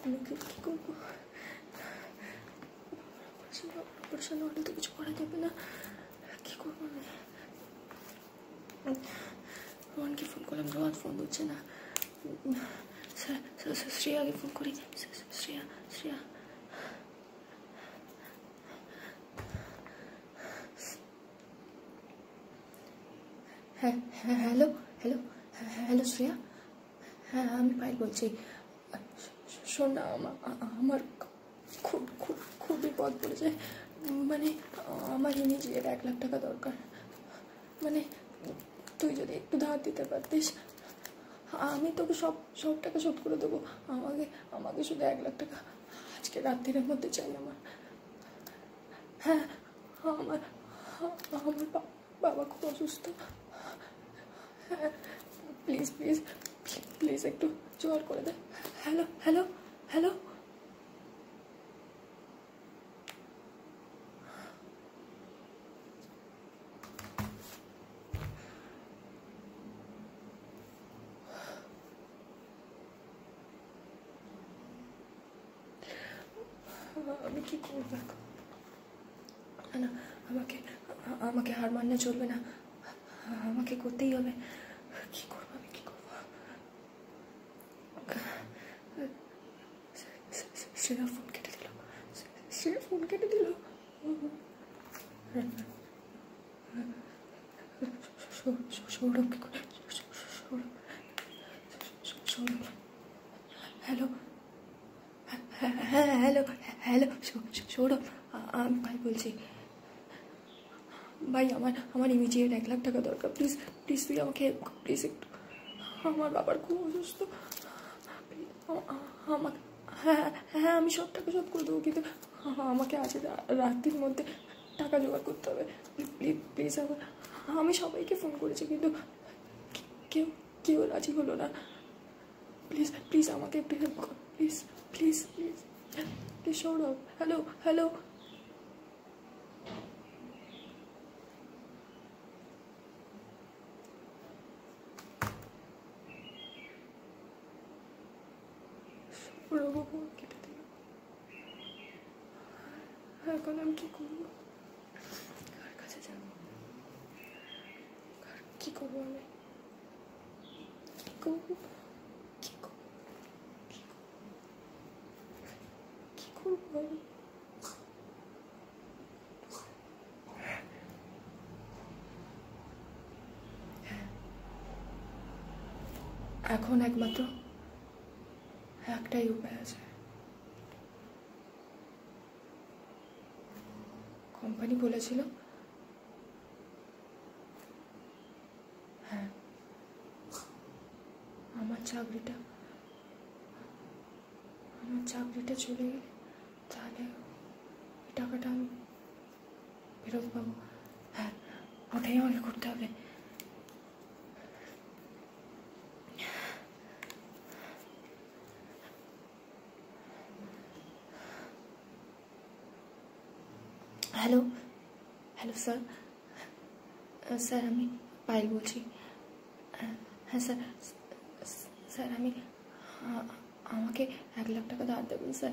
আমি কী করবো? অপারেশন হলে তো কিছু করা যাবে না, কী করবো আমি? রোহনকে ফোন করলাম, রোহন ফোন ধরছে না। শ্রেয়াকে ফোন করি। শ্রেয়া, হ্যাঁ হ্যাঁ, হ্যালো হ্যালো, হ্যালো শ্রেয়া, হ্যাঁ আমি পায়েল বলছি। শোন না, আমার খুব বিপদ পড়েছে। মানে আমার ইমিডিয়েট 1 লাখ টাকা দরকার। মানে তুই যদি একটু ধার দিতে পারতিস, আমি তোকে সব টাকা শোধ করে দেবো। আমাকে শুধু 1 লাখ টাকা আজকে রাত্রির মধ্যে চাই আমার। হ্যাঁ, আমার বাবা খুব অসুস্থ। হ্যাঁ, প্লিজ প্লিজ প্লিজ একটু জোগাড় করে দে। হ্যালো হ্যালো হ্যালো, আমি কি করবো এখন? না, আমাকে হার মানলে চলবে না, আমাকে করতেই হবে। কি করবো আমি, কি করবো? শ্রেয়া ফোন কেটে দিল। সৌরভ কি করে? সৌরভ, হ্যালো, হ্যাঁ হ্যালো হ্যালো, সৌরভ, আমি ভাই বলছি। ভাই আমার ইমিডিয়েট 1 লাখ টাকা দরকার। প্লিজ তুই আমাকে হেল্প কর প্লিজ একটু। আমার বাবার খুব অসুস্থ। আমাকে, হ্যাঁ আমি সব টাকা শোধ করে দেবো, কিন্তু আমাকে আজ রাত্রির মধ্যে টাকা জোগাড় করতে হবে। প্লিজ আমি সবাইকে ফোন করেছি, কিন্তু কেউ রাজি হলো না। প্লিজ আমাকে একটু হেল্প কর please please please please. Sourav, hello hello, Sourav phone কেটে দিল। এখন আমি কি করবো? কার কাছে যাবো? কি করবো আমি? কি করবো আমি? এখন একমাত্র একটাই উপায় আছে। কোম্পানি বলেছিল, হ্যাঁ, আমার চাকরিটা চলে গেলে তাহলে ওই টাকাটা আমি ফেরত পাবো। হ্যাঁ, ওটাই আমাকে করতে হবে। হ্যালো স্যার, আমি পায়েল বলছি। হ্যাঁ স্যার আমাকে 1 লাখ টাকা ধার দেবেন স্যার।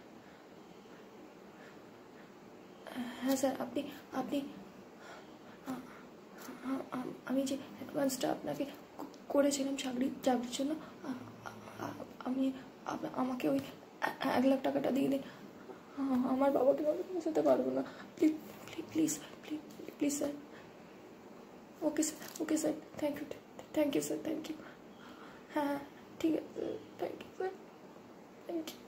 হ্যাঁ স্যার, আপনি আমি যে অ্যাডভান্সটা আপনাকে করেছিলাম চাকরির জন্য, আমাকে ওই 1 লাখ টাকাটা দিয়ে দিন। আমার বাবাকে আমি পৌঁছাতে পারবো না। Please sir. Okay sir, thank you sir, thank you. হ্যাঁ ঠিক আছে, thank you sir, thank you.